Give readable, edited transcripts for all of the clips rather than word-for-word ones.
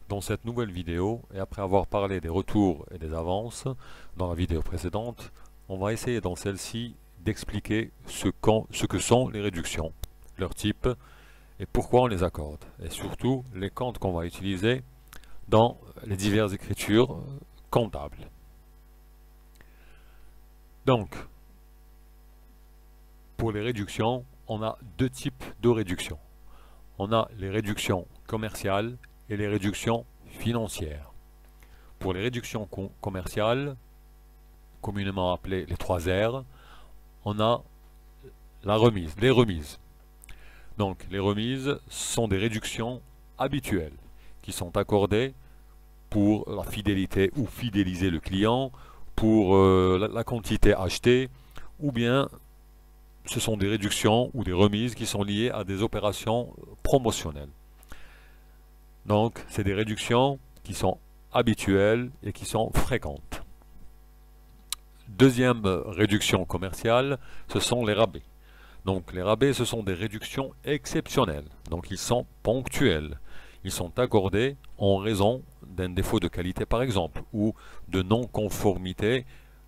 Dans cette nouvelle vidéo, et après avoir parlé des retours et des avances dans la vidéo précédente, on va essayer dans celle-ci d'expliquer ce que sont les réductions, leur type et pourquoi on les accorde, et surtout les comptes qu'on va utiliser dans les diverses écritures comptables. Donc, pour les réductions, on a deux types de réductions. On a les réductions commerciales et les réductions financières. Pour les réductions commerciales, communément appelées les 3 R, on a la remise, les remises. Donc les remises sont des réductions habituelles qui sont accordées pour la fidélité ou fidéliser le client, pour la quantité achetée, ou bien ce sont des réductions ou des remises qui sont liées à des opérations promotionnelles. Donc, c'est des réductions qui sont habituelles et qui sont fréquentes. Deuxième réduction commerciale, ce sont les rabais. Donc, les rabais, ce sont des réductions exceptionnelles. Donc, ils sont ponctuels. Ils sont accordés en raison d'un défaut de qualité, par exemple, ou de non-conformité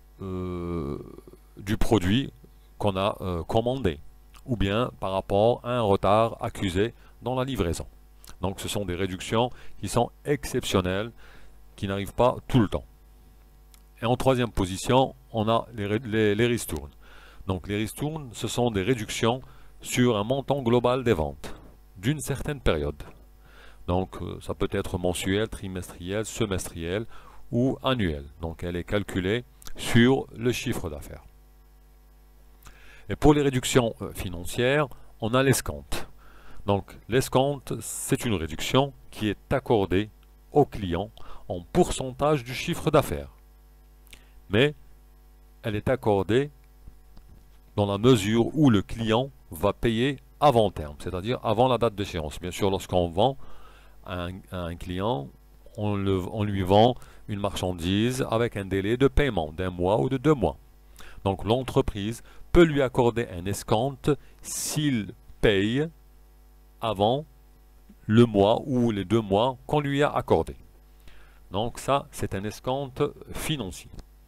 du produit qu'on a commandé, ou bien par rapport à un retard accusé dans la livraison. Donc ce sont des réductions qui sont exceptionnelles, qui n'arrivent pas tout le temps. Et en troisième position, on a les ristournes. Donc les ristournes, ce sont des réductions sur un montant global des ventes d'une certaine période. Donc ça peut être mensuel, trimestriel, semestriel ou annuel. Donc elle est calculée sur le chiffre d'affaires. Et pour les réductions financières, on a l'escompte. Donc l'escompte, c'est une réduction qui est accordée au client en pourcentage du chiffre d'affaires. Mais elle est accordée dans la mesure où le client va payer avant terme, c'est-à-dire avant la date d'échéance. Bien sûr, lorsqu'on vend à un client, on lui vend une marchandise avec un délai de paiement d'1 mois ou de 2 mois. Donc l'entreprise peut lui accorder un escompte s'il paye avant le mois ou les 2 mois qu'on lui a accordé. Donc ça, c'est un escompte financier.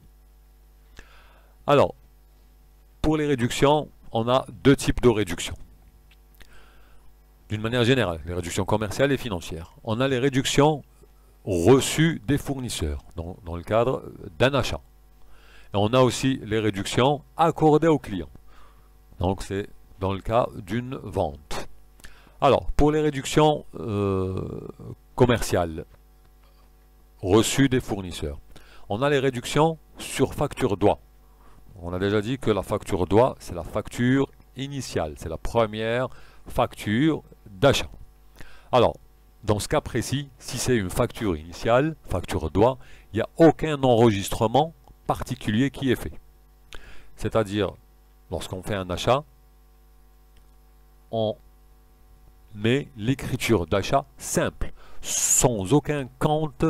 Alors, pour les réductions, on a deux types de réductions. D'une manière générale, les réductions commerciales et financières. On a les réductions reçues des fournisseurs, dans le cadre d'un achat. Et on a aussi les réductions accordées aux clients. Donc c'est dans le cas d'une vente. Alors, pour les réductions commerciales reçues des fournisseurs, on a les réductions sur facture doigt. On a déjà dit que la facture doigt, c'est la facture initiale, c'est la première facture d'achat. Alors, dans ce cas précis, si c'est une facture initiale, facture doigt, il n'y a aucun enregistrement particulier qui est fait. C'est-à-dire, lorsqu'on fait un achat, on met l'écriture d'achat simple, sans aucun compte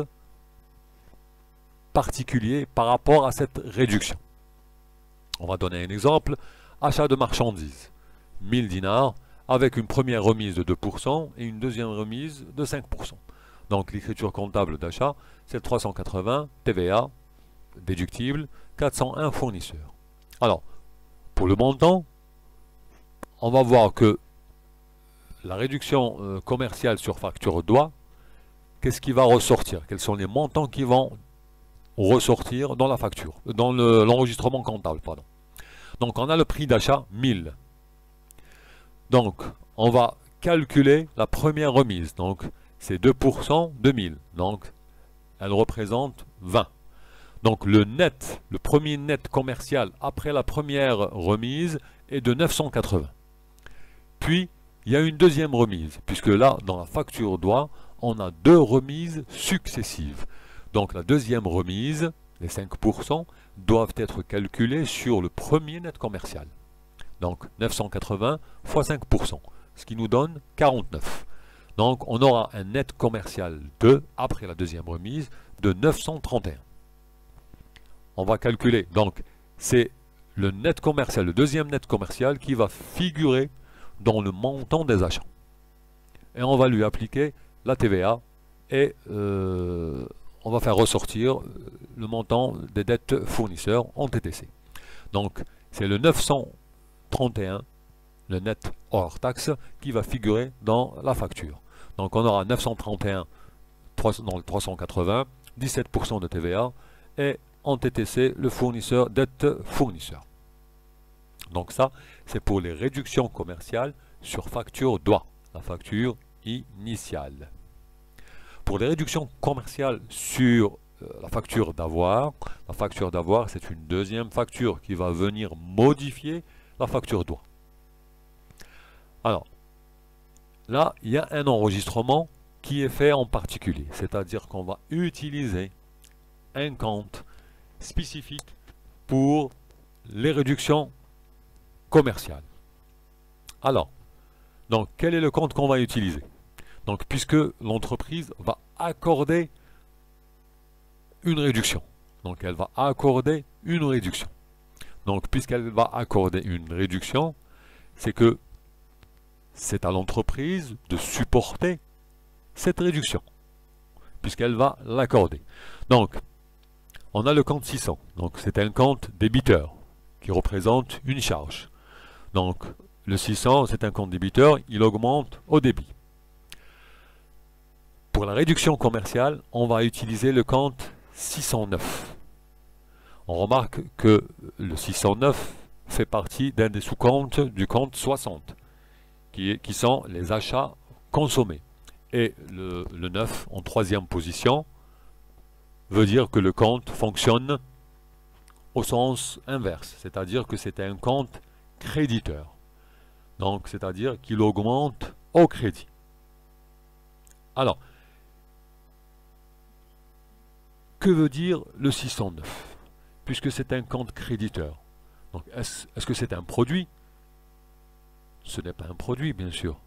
particulier par rapport à cette réduction. On va donner un exemple, achat de marchandises, 1000 dinars, avec une première remise de 2% et une deuxième remise de 5%. Donc l'écriture comptable d'achat, c'est 380 TVA, déductible, 401 fournisseurs. Alors, pour le montant, on va voir que la réduction commerciale sur facture doigt, qu'est-ce qui va ressortir? Quels sont les montants qui vont ressortir dans la facture, dans l'enregistrement comptable, pardon. Donc on a le prix d'achat 1000. Donc on va calculer la première remise. Donc c'est 2% de 1000. Donc elle représente 20. Donc le premier net commercial après la première remise est de 980. Puis il y a une deuxième remise, puisque là, dans la facture doigt, on a deux remises successives. Donc la deuxième remise, les 5%, doivent être calculés sur le premier net commercial. Donc 980 fois 5%, ce qui nous donne 49. Donc on aura un net commercial après la deuxième remise, de 931. On va calculer, donc c'est le net commercial, le deuxième net commercial qui va figurer dans le montant des achats. Et on va lui appliquer la TVA et on va faire ressortir le montant des dettes fournisseurs en TTC. Donc c'est le 931, le net hors taxe, qui va figurer dans la facture. Donc on aura 931 dans le 380, 17% de TVA, et en TTC le fournisseur, dette fournisseur. Donc ça, c'est pour les réductions commerciales sur facture doigt, la facture initiale. Pour les réductions commerciales sur la facture d'avoir c'est une deuxième facture qui va venir modifier la facture doigt. Alors, là, il y a un enregistrement qui est fait en particulier, c'est-à-dire qu'on va utiliser un compte spécifique pour les réductions commerciales. Alors, donc, quel est le compte qu'on va utiliser? Donc, puisque l'entreprise va accorder une réduction. Donc, elle va accorder une réduction. Donc, puisqu'elle va accorder une réduction, c'est que c'est à l'entreprise de supporter cette réduction, puisqu'elle va l'accorder. Donc, on a le compte 600. Donc, c'est un compte débiteur qui représente une charge. Donc, le 600, c'est un compte débiteur, il augmente au débit. Pour la réduction commerciale, on va utiliser le compte 609. On remarque que le 609 fait partie d'un des sous-comptes du compte 60, qui sont les achats consommés. Et le 9, en troisième position, veut dire que le compte fonctionne au sens inverse, c'est-à-dire que c'est un compte créditeur. Donc, c'est-à-dire qu'il augmente au crédit. Alors, que veut dire le 609? Puisque c'est un compte créditeur. Donc, est-ce que c'est un produit? Ce n'est pas un produit, bien sûr.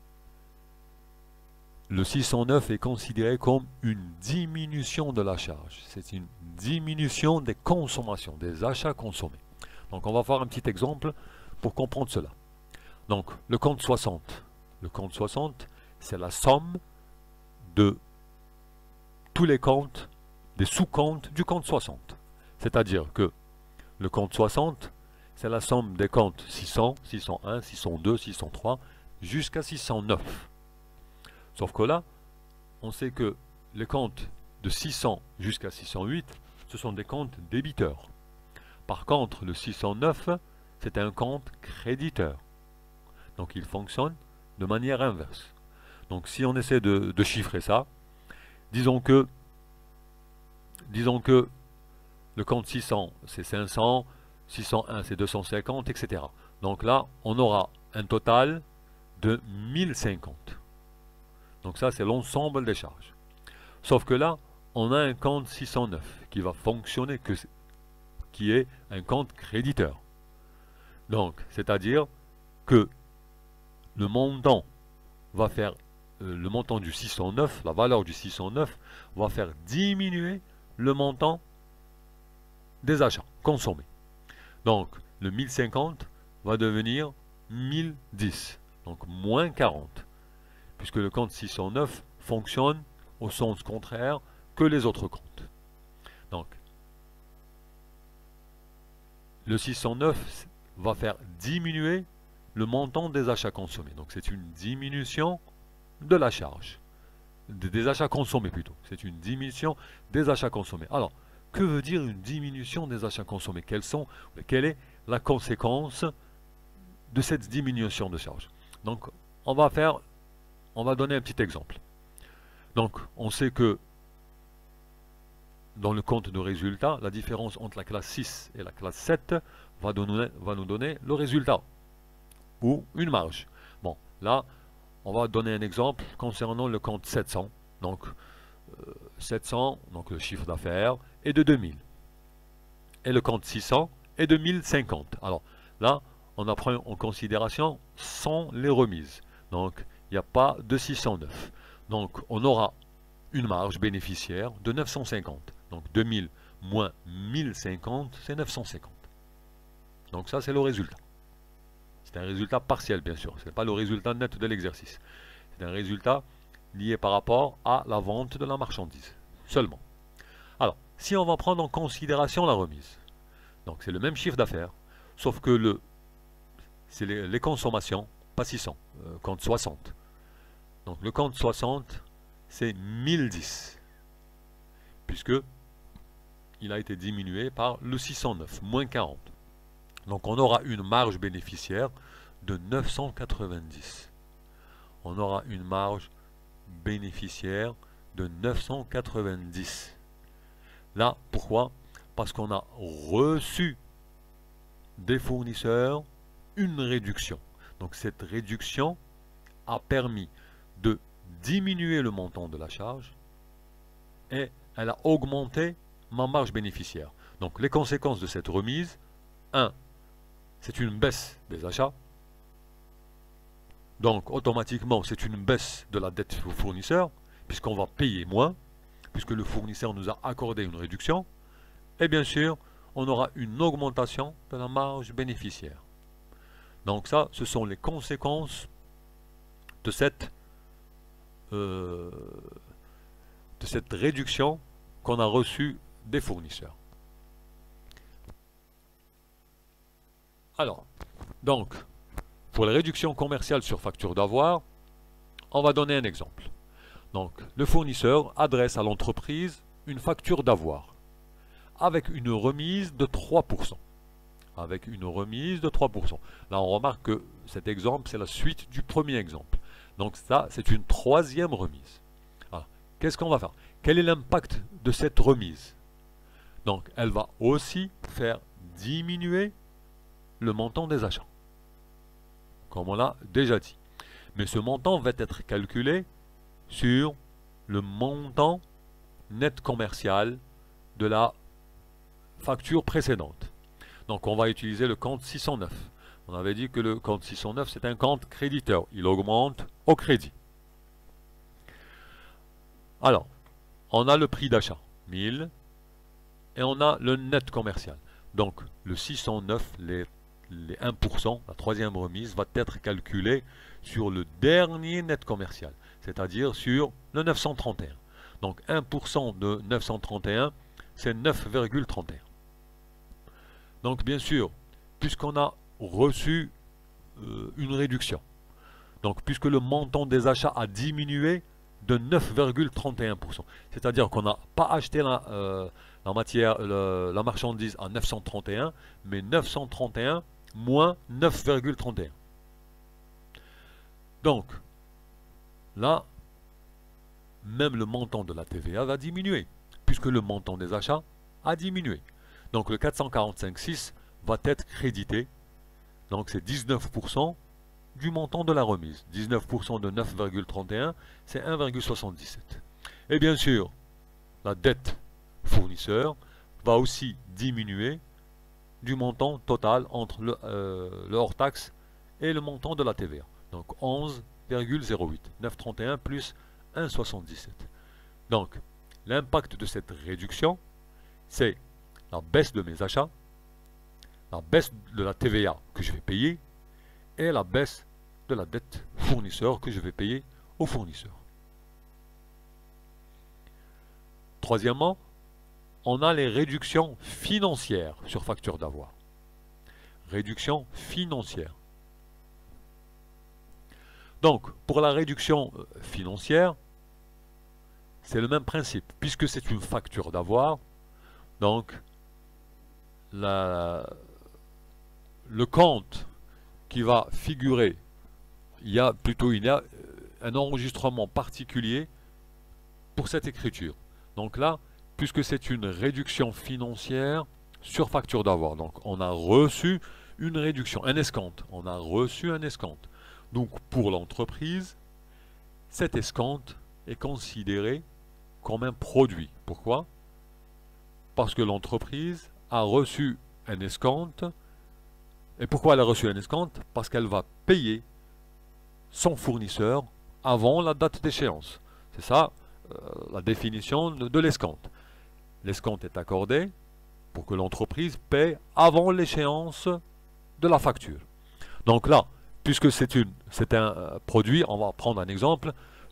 Le 609 est considéré comme une diminution de la charge. C'est une diminution des consommations, des achats consommés. Donc, on va voir un petit exemple pour comprendre cela. Donc, le compte 60. Le compte 60, c'est la somme de tous les comptes, des sous-comptes du compte 60. C'est-à-dire que le compte 60, c'est la somme des comptes 600, 601, 602, 603, jusqu'à 609. Sauf que là, on sait que les comptes de 600 jusqu'à 608, ce sont des comptes débiteurs. Par contre, le 609, c'est un compte créditeur. Donc il fonctionne de manière inverse. Donc si on essaie de chiffrer ça, disons que le compte 600 c'est 500, 601 c'est 250, etc. Donc là, on aura un total de 1050. Donc ça, c'est l'ensemble des charges. Sauf que là, on a un compte 609 qui va fonctionner, qui est un compte créditeur. Donc, c'est-à-dire que le montant va faire, le montant du 609, la valeur du 609, va faire diminuer le montant des achats consommés. Donc, le 1050 va devenir 1010, donc moins 40. Puisque le compte 609 fonctionne au sens contraire que les autres comptes. Donc, le 609 va faire diminuer le montant des achats consommés. Donc, c'est une diminution de la charge. Des achats consommés plutôt. C'est une diminution des achats consommés. Alors, que veut dire une diminution des achats consommés? Quelle est la conséquence de cette diminution de charge? Donc, on va donner un petit exemple. Donc, on sait que dans le compte de résultat, la différence entre la classe 6 et la classe 7 va nous donner le résultat, ou une marge. Bon, là, on va donner un exemple concernant le compte 700. Donc, 700, donc le chiffre d'affaires, est de 2000. Et le compte 600 est de 1050. Alors, là, on prend en considération sans les remises. Donc, il n'y a pas de 609. Donc, on aura une marge bénéficiaire de 950. Donc, 2000 moins 1050, c'est 950. Donc, ça, c'est le résultat. C'est un résultat partiel, bien sûr. Ce n'est pas le résultat net de l'exercice. C'est un résultat lié par rapport à la vente de la marchandise, seulement. Alors, si on va prendre en considération la remise, donc c'est le même chiffre d'affaires, sauf que c'est les consommations, pas 600, compte 60. Donc le compte 60, c'est 1010, puisque il a été diminué par le 609, moins 40. Donc on aura une marge bénéficiaire de 990. On aura une marge bénéficiaire de 990. Là, pourquoi? Parce qu'on a reçu des fournisseurs une réduction. Donc cette réduction a permis de diminuer le montant de la charge et elle a augmenté ma marge bénéficiaire. Donc les conséquences de cette remise, 1, c'est une baisse des achats. Donc automatiquement c'est une baisse de la dette au fournisseur, puisqu'on va payer moins, puisque le fournisseur nous a accordé une réduction. Et bien sûr, on aura une augmentation de la marge bénéficiaire. Donc ça, ce sont les conséquences de cette réduction qu'on a reçue des fournisseurs. Alors, donc, pour les réductions commerciales sur facture d'avoir, on va donner un exemple. Donc, le fournisseur adresse à l'entreprise une facture d'avoir avec une remise de 3%. Avec une remise de 3%. Là, on remarque que cet exemple, c'est la suite du premier exemple. Donc ça, c'est une troisième remise. Qu'est-ce qu'on va faire? Quel est l'impact de cette remise? Donc, elle va aussi faire diminuer le montant des achats, comme on l'a déjà dit. Mais ce montant va être calculé sur le montant net commercial de la facture précédente. Donc on va utiliser le compte 609. On avait dit que le compte 609 c'est un compte créditeur. Il augmente au crédit. Alors, on a le prix d'achat, 1000, et on a le net commercial. Donc le 609, les 1%, la troisième remise, va être calculée sur le dernier net commercial, c'est-à-dire sur le 931. Donc 1% de 931, c'est 9,31. Donc bien sûr, puisqu'on a reçu une réduction, donc puisque le montant des achats a diminué de 9,31%, c'est-à-dire qu'on n'a pas acheté la marchandise à 931, mais 931 moins 9,31. Donc, là, même le montant de la TVA va diminuer, puisque le montant des achats a diminué. Donc le 445,6 va être crédité. Donc c'est 19% du montant de la remise. 19% de 9,31, c'est 1,77. Et bien sûr, la dette fournisseur va aussi diminuer du montant total entre le hors-taxe et le montant de la TVA. Donc 11,08. 9,31 plus 1,77. Donc l'impact de cette réduction, c'est la baisse de mes achats, la baisse de la TVA que je vais payer et la baisse de la dette fournisseur que je vais payer au fournisseur. Troisièmement, on a les réductions financières sur facture d'avoir. Réduction financière. Donc, pour la réduction financière, c'est le même principe, puisque c'est une facture d'avoir. Donc, le compte qui va figurer, il y a un enregistrement particulier pour cette écriture. Donc là, puisque c'est une réduction financière sur facture d'avoir, donc on a reçu une réduction, un escompte. On a reçu un escompte. Donc pour l'entreprise, cet escompte est considéré comme un produit. Pourquoi? Parce que l'entreprise a reçu un escompte. Et pourquoi elle a reçu un escompte? Parce qu'elle va payer son fournisseur avant la date d'échéance. C'est ça la définition de l'escompte. L'escompte est accordé pour que l'entreprise paie avant l'échéance de la facture. Donc là, puisque c'est un produit, on va prendre un exemple,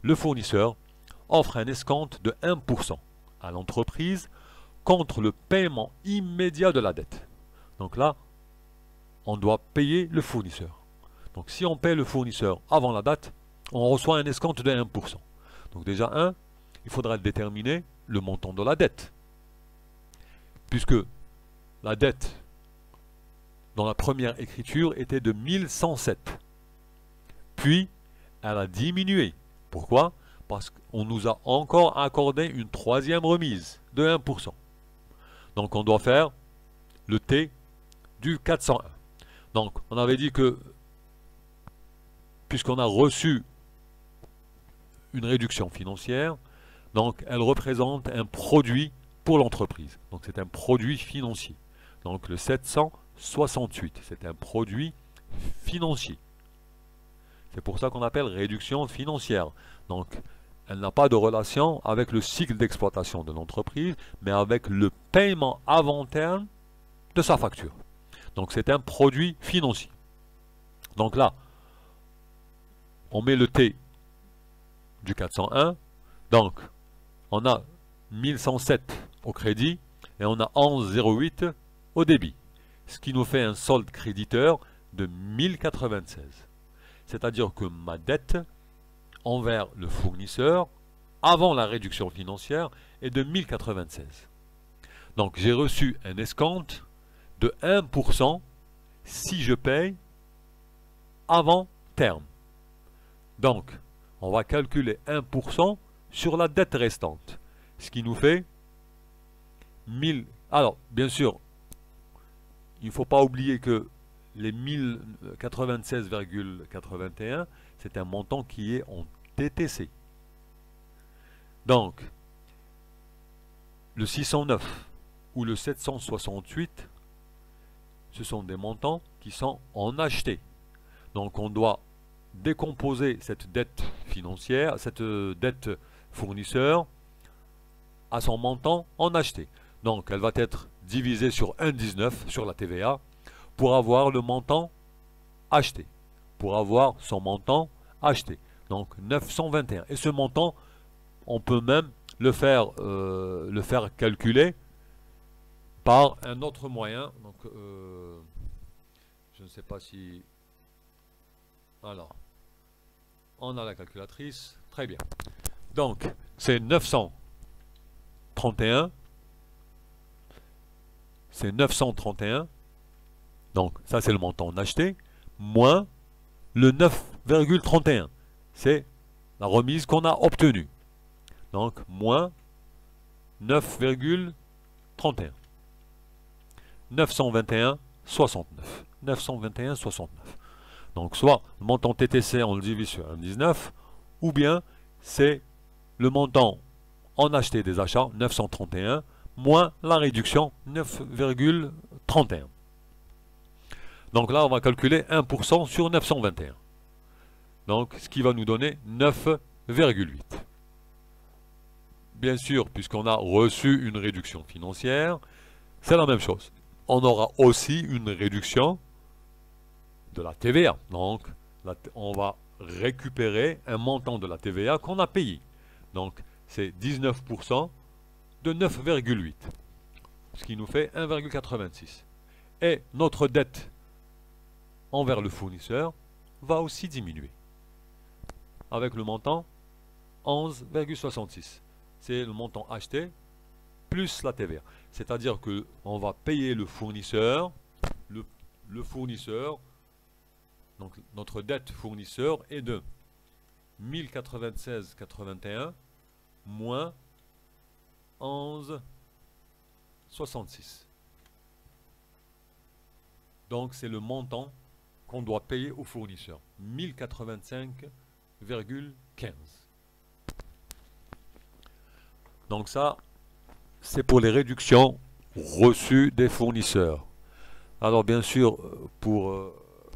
le fournisseur offre un escompte de 1% à l'entreprise contre le paiement immédiat de la dette. Donc là, on doit payer le fournisseur. Donc si on paye le fournisseur avant la date, on reçoit un escompte de 1%. Donc déjà, il faudra déterminer le montant de la dette. Puisque la dette dans la première écriture était de 1107. Puis, elle a diminué. Pourquoi? Parce qu'on nous a encore accordé une troisième remise de 1%. Donc on doit faire le T du 401. Donc on avait dit que, puisqu'on a reçu une réduction financière, donc elle représente un produit pour l'entreprise. Donc c'est un produit financier. Donc le 768, c'est un produit financier. C'est pour ça qu'on appelle réduction financière. Donc elle n'a pas de relation avec le cycle d'exploitation de l'entreprise, mais avec le paiement avant terme de sa facture. Donc c'est un produit financier. Donc là, on met le T du 401. Donc on a 1107 au crédit et on a 1108 au débit. Ce qui nous fait un solde créditeur de 1096. C'est-à-dire que ma dette envers le fournisseur avant la réduction financière est de 1096. Donc j'ai reçu un escompte de 1% si je paye avant terme. Donc on va calculer 1% sur la dette restante, ce qui nous fait 1000. Alors bien sûr, il ne faut pas oublier que les 1096,81, c'est un montant qui est en TTC. Donc, le 609 ou le 768, ce sont des montants qui sont en acheté. Donc, on doit décomposer cette dette financière, cette dette fournisseur, à son montant en acheté. Donc, elle va être divisée sur 1,19 sur la TVA pour avoir le montant acheté, pour avoir son montant acheté. Donc 921. Et ce montant, on peut même le faire calculer par un autre moyen. Donc, je ne sais pas si... Alors, on a la calculatrice. Très bien. Donc, c'est 931. C'est 931. Donc, ça, c'est le montant acheté, moins le 9,31. C'est la remise qu'on a obtenue. Donc, moins 9,31. 921,69. 921,69. Donc, soit le montant TTC, on le divise sur 1,19, ou bien c'est le montant en acheté des achats, 931, moins la réduction, 9,31. Donc là, on va calculer 1% sur 921. Donc, ce qui va nous donner 9,8. Bien sûr, puisqu'on a reçu une réduction financière, c'est la même chose. On aura aussi une réduction de la TVA. Donc, on va récupérer un montant de la TVA qu'on a payé. Donc, c'est 19% de 9,8. Ce qui nous fait 1,86. Et notre dette envers le fournisseur va aussi diminuer avec le montant 11,66. C'est le montant acheté plus la TVA. C'est-à-dire que on va payer le fournisseur, le fournisseur, donc notre dette fournisseur est de 1096,81 moins 11,66. Donc c'est le montant qu'on doit payer au fournisseur, 1085,15. Donc ça, c'est pour les réductions reçues des fournisseurs. Alors bien sûr, pour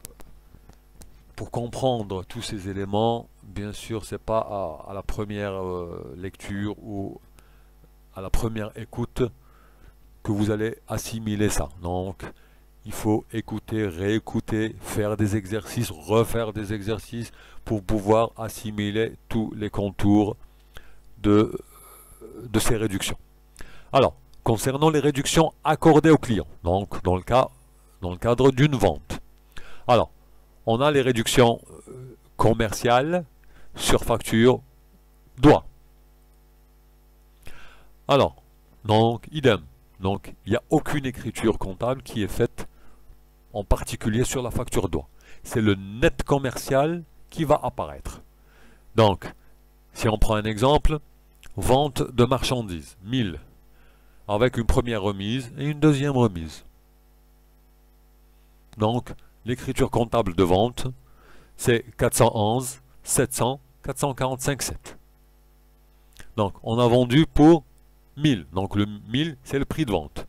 comprendre tous ces éléments, bien sûr, c'est pas à la première lecture ou à la première écoute que vous allez assimiler ça. Donc, il faut écouter, réécouter, faire des exercices, refaire des exercices pour pouvoir assimiler tous les contours de ces réductions. Alors, concernant les réductions accordées aux clients, donc dans le cadre d'une vente. Alors, on a les réductions commerciales sur facture doit. Alors, donc, idem. Donc, il n'y a aucune écriture comptable qui est faite en particulier sur la facture doit. C'est le net commercial qui va apparaître. Donc, si on prend un exemple, vente de marchandises, 1000, avec une première remise et une deuxième remise. Donc, l'écriture comptable de vente, c'est 411, 700, 445, 7. Donc, on a vendu pour 1000. Donc, le 1000, c'est le prix de vente.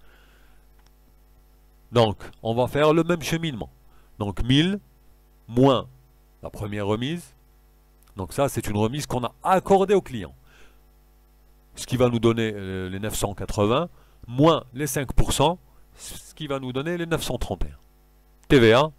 Donc, on va faire le même cheminement. Donc, 1000 moins la première remise. Donc, ça, c'est une remise qu'on a accordée au client. Ce qui va nous donner les 980, moins les 5%, ce qui va nous donner les 931. TVA,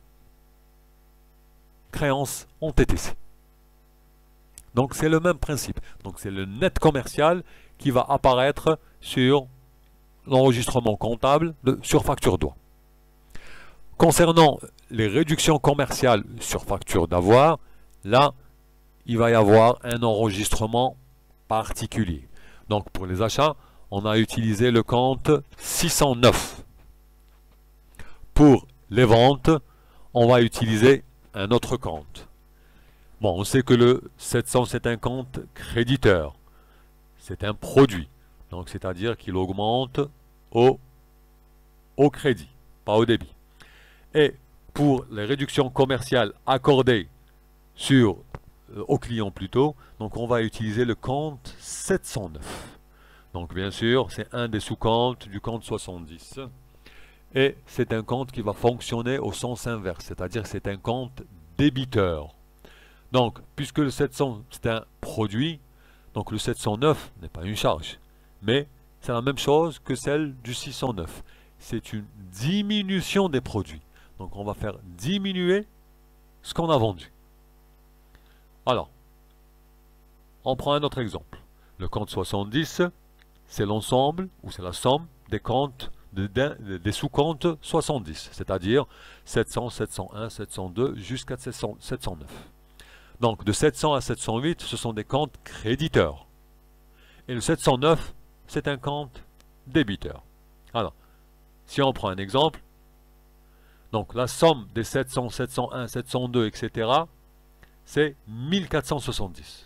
créance en TTC. Donc c'est le même principe. Donc c'est le net commercial qui va apparaître sur l'enregistrement comptable sur facture doit. Concernant les réductions commerciales sur facture d'avoir, là, il va y avoir un enregistrement particulier. Donc pour les achats, on a utilisé le compte 609. Pour les ventes, on va utiliser un autre compte. Bon, on sait que le 700, c'est un compte créditeur. C'est un produit. Donc, c'est-à-dire qu'il augmente au crédit, pas au débit. Et pour les réductions commerciales accordées au client plutôt, donc on va utiliser le compte 709. Donc, bien sûr, c'est un des sous-comptes du compte 70. Et c'est un compte qui va fonctionner au sens inverse, c'est-à-dire que c'est un compte débiteur. Donc, puisque le 700, c'est un produit, donc le 709 n'est pas une charge. Mais c'est la même chose que celle du 609. C'est une diminution des produits. Donc, on va faire diminuer ce qu'on a vendu. Alors, on prend un autre exemple. Le compte 70, c'est l'ensemble, ou c'est la somme des comptes des sous-comptes 70, c'est-à-dire 700, 701, 702 jusqu'à 709. Donc de 700 à 708, ce sont des comptes créditeurs. Et le 709, c'est un compte débiteur. Alors, si on prend un exemple, donc la somme des 700, 701, 702, etc., c'est 1470.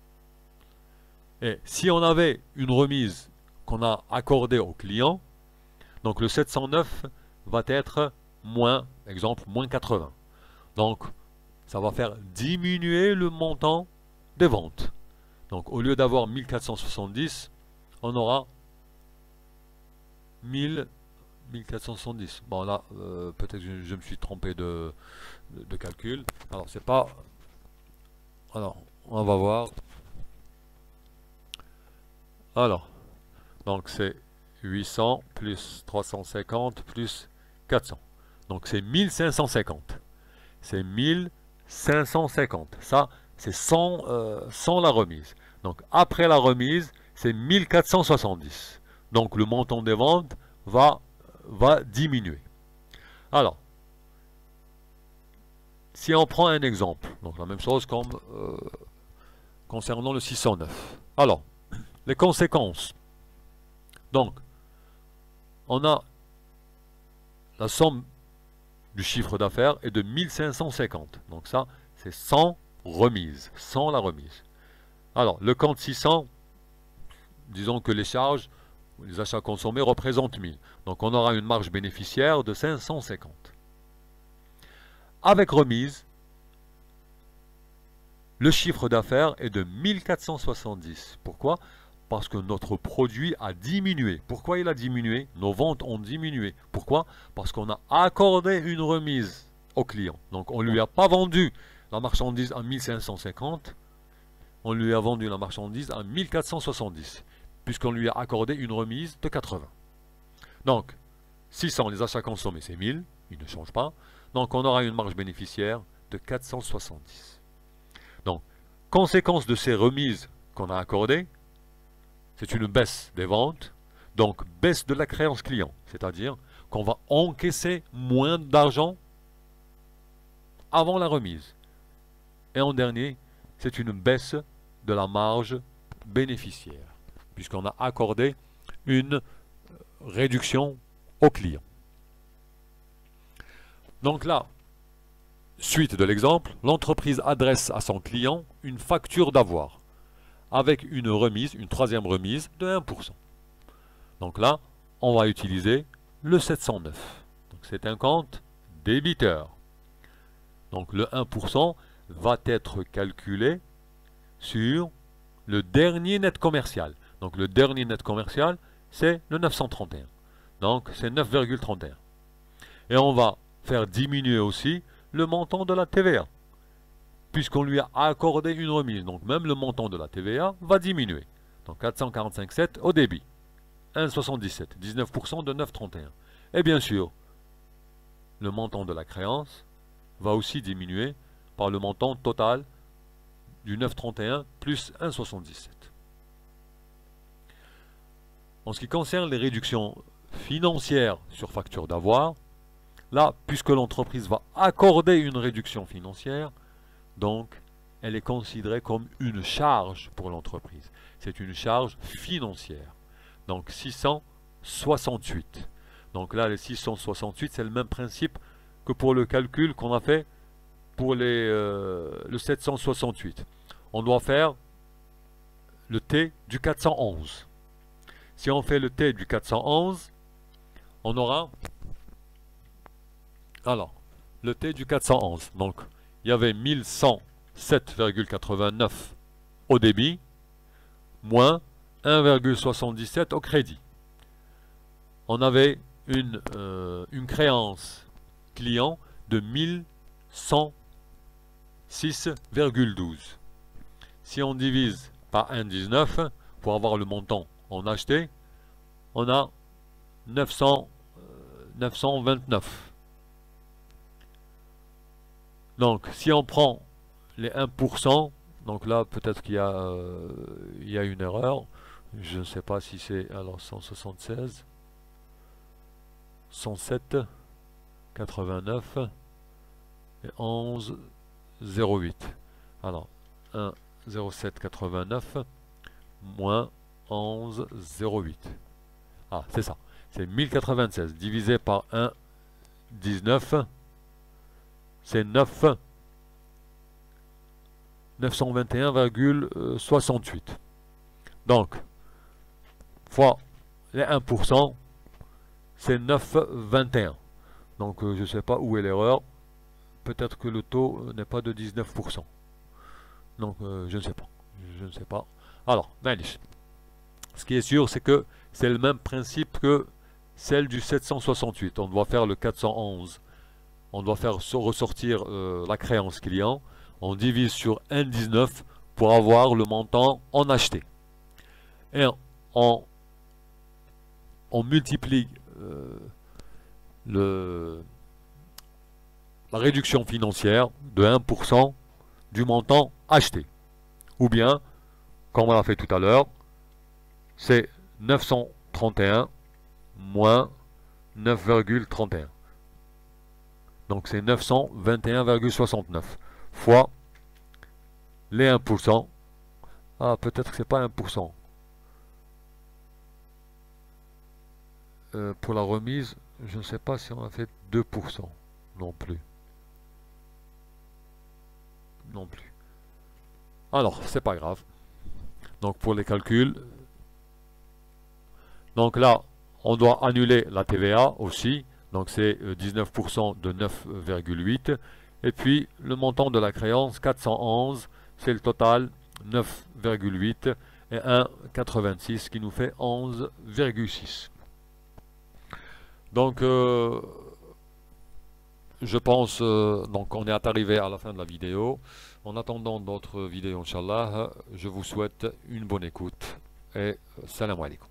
Et si on avait une remise qu'on a accordée au client, donc le 709 va être moins, exemple, moins 80. Donc, ça va faire diminuer le montant des ventes. Donc, au lieu d'avoir 1470, on aura 1470. Bon, là, peut-être que je me suis trompé de calcul. Alors, c'est pas... Alors, on va voir. Alors, donc c'est 800 plus 350 plus 400. Donc c'est 1550. C'est 1550. Ça, c'est sans la remise. Donc après la remise, c'est 1470. Donc le montant des ventes va diminuer. Alors, si on prend un exemple, donc la même chose comme concernant le 609. Alors, les conséquences. Donc, on a la somme du chiffre d'affaires est de 1550. Donc ça, c'est sans remise, sans la remise. Alors, le compte 600, disons que les charges, les achats consommés représentent 1000. Donc on aura une marge bénéficiaire de 550. Avec remise, le chiffre d'affaires est de 1470. Pourquoi ? Parce que notre produit a diminué. Pourquoi il a diminué? Nos ventes ont diminué. Pourquoi? Parce qu'on a accordé une remise au client. Donc on ne lui a pas vendu la marchandise à 1550, on lui a vendu la marchandise à 1470, puisqu'on lui a accordé une remise de 80. Donc 600 les achats consommés c'est 1000, il ne change pas. Donc on aura une marge bénéficiaire de 470. Donc, conséquence de ces remises qu'on a accordées, c'est une baisse des ventes, donc baisse de la créance client, c'est-à-dire qu'on va encaisser moins d'argent avant la remise. Et en dernier, c'est une baisse de la marge bénéficiaire, puisqu'on a accordé une réduction au client. Donc là, suite de l'exemple, l'entreprise adresse à son client une facture d'avoir avec une remise, une troisième remise de 1%. Donc là, on va utiliser le 709. Donc c'est un compte débiteur. Donc le 1% va être calculé sur le dernier net commercial. Donc le dernier net commercial, c'est le 931. Donc c'est 9,31. Et on va faire diminuer aussi le montant de la TVA, puisqu'on lui a accordé une remise. Donc même le montant de la TVA va diminuer. Donc 445,7 au débit. 1,77, 19% de 9,31. Et bien sûr, le montant de la créance va aussi diminuer par le montant total du 9,31 plus 1,77. En ce qui concerne les réductions financières sur facture d'avoir, là, puisque l'entreprise va accorder une réduction financière, donc elle est considérée comme une charge pour l'entreprise. C'est une charge financière. Donc 668. Donc là, les 668, c'est le même principe que pour le calcul qu'on a fait pour le 768. On doit faire le T du 411. Si on fait le T du 411, on aura... Alors, le T du 411. Donc, il y avait 1107,89 au débit, moins 1,77 au crédit. On avait une créance client de 1106,12. Si on divise par 1,19 pour avoir le montant en acheté, on a 929. Donc, si on prend les 1%, donc là, peut-être qu'il y a une erreur. Je ne sais pas si c'est... Alors, 176, 107, 89 et 11, 08. Alors, 1, 07, 89 moins 11, 08. Ah, c'est ça. C'est 1096 divisé par 1, 19. C'est 921,68. Donc, fois les 1%, c'est 9,21. Donc, je ne sais pas où est l'erreur. Peut-être que le taux n'est pas de 19%. Donc, je ne sais pas. Je ne sais pas. Alors, ce qui est sûr, c'est que c'est le même principe que celle du 768. On doit faire le 411. On doit faire ressortir la créance client. On divise sur 1,19 pour avoir le montant en acheté. Et on multiplie la réduction financière de 1% du montant acheté. Ou bien, comme on l'a fait tout à l'heure, c'est 931 moins 9,31. Donc c'est 921,69 fois les 1%. Ah, peut-être que c'est pas 1%. Pour la remise, je ne sais pas si on a fait 2% non plus. Non plus. Alors, c'est pas grave. Donc pour les calculs, donc là, on doit annuler la TVA aussi. Donc c'est 19% de 9,8. Et puis le montant de la créance, 411, c'est le total 9,8 et 1,86 qui nous fait 11,6. Donc je pense donc on est arrivé à la fin de la vidéo. En attendant d'autres vidéos, Inch'Allah, je vous souhaite une bonne écoute et salam alaikum.